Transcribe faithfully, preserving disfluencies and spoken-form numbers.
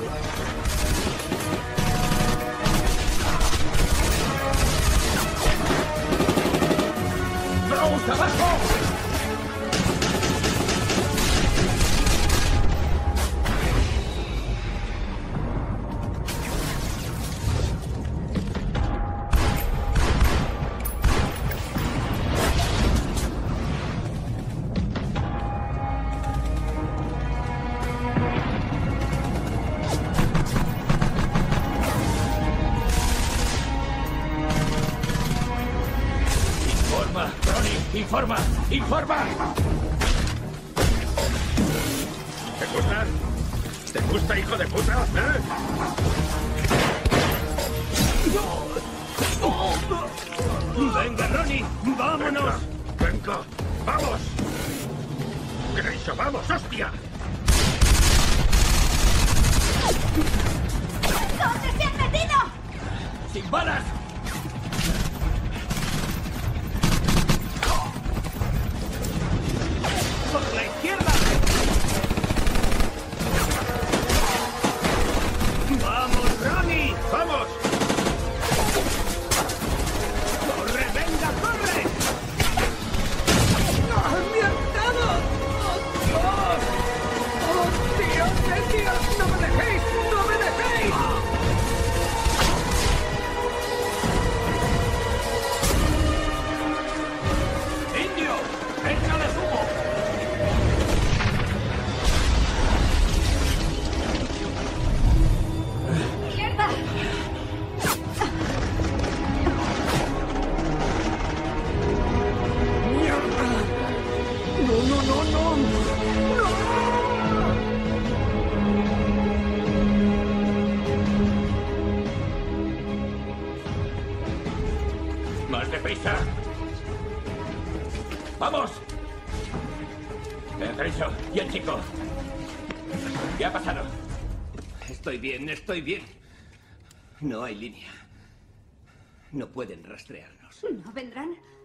¡Vamos abajo! ¡Informa! ¡Informa! ¿Te gusta? ¿Te gusta, hijo de puta? ¿Eh? ¡Venga, Ronnie! ¡Vámonos! ¡Venga! venga. ¡Vamos! ¡Grayson, vamos, hostia! ¿Dónde se han metido? ¡Sin balas! ¡Por la izquierda! ¡Vamos, Ronnie! ¡Vamos! ¡Corre, venga, corre! ¡Ah, me han dado! ¡Oh, Dios! ¡Oh, Dios de Dios! ¡No me dejéis! ¡No me dejéis! ¡Indio! ¡Échales humo! ¡Mierda! ¡Mierda! ¡No, no, no, no! ¡No! ¡Más deprisa! ¡Vamos! Grayson, ¿y el chico? ¿Qué ha pasado? Estoy bien, estoy bien. No hay línea. No pueden rastrearnos. ¿No vendrán?